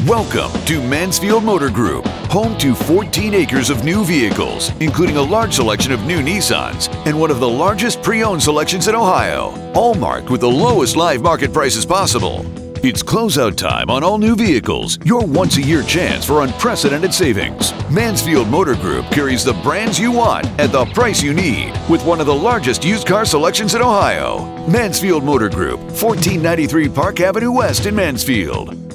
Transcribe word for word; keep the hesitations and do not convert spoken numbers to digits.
Welcome to Mansfield Motor Group, home to fourteen acres of new vehicles, including a large selection of new Nissans and one of the largest pre-owned selections in Ohio, all marked with the lowest live market prices possible. It's closeout time on all new vehicles, your once-a-year chance for unprecedented savings. Mansfield Motor Group carries the brands you want at the price you need with one of the largest used car selections in Ohio. Mansfield Motor Group, fourteen ninety-three Park Avenue West in Mansfield.